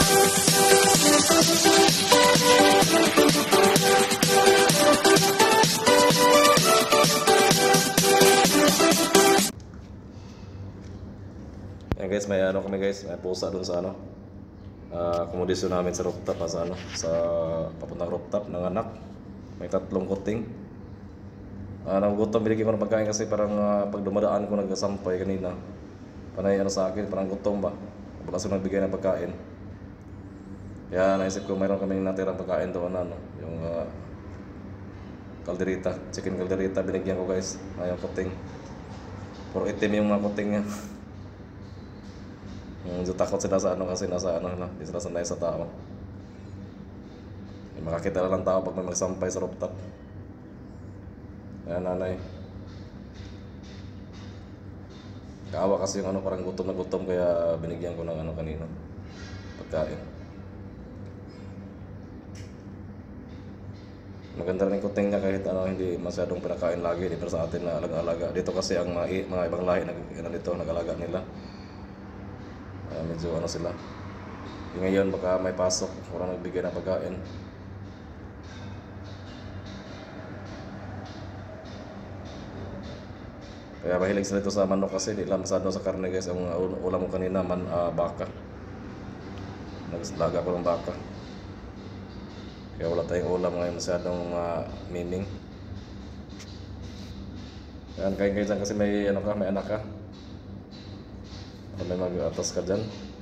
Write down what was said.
Yan guys, may ano kami guys, may pusa dun sa ano. Akomodasyon namin sa rooftop sa ano, sa papuntang rooftop ng anak. May 3 kuting. Nagugutom, binigyan ko ng pagkain kasi parang pag dumadaan ko nagsampay kanina. Panay ano sa akin, parang gutom ba. Bakas ko nagbigay ng pagkain. Kaya naisip ko mayroon kaming natirang pagkain doon ano, yung kalderita, chicken kalderita binigyan ko guys. Yung kuting. Puro itim yung mga kuting niya. Takot sila sa ano kasi nasa ano na, hindi sila sanay sa tao. Makakita na lang tao pag may magsampay sa rooftop. Kaya nanay. Kaawa kasi yung ano, parang gutom na gutom kaya binigyan ko ng ano kanina, pagkain. Maganda rin yung kuting niya kahit ano, hindi masyadong pinakain lagi dito sa atin na alaga-alaga. Dito kasi ang mga ibang lahi dito nag-alaga nila. Medyo ano sila. Ngayon baka may pasok, walang nagbigay ng pagkain. Kaya mahilig sila ito sa manok kasi di lang masyado sa karne guys. Ang ulam ko kanina baka. Naglaga ko ng baka. Kaya wala tayong ulam ngayon masyadong miming. Kaya kain kayo dyan kasi may ano ka, may anak ka. May mag-atas ka dyan.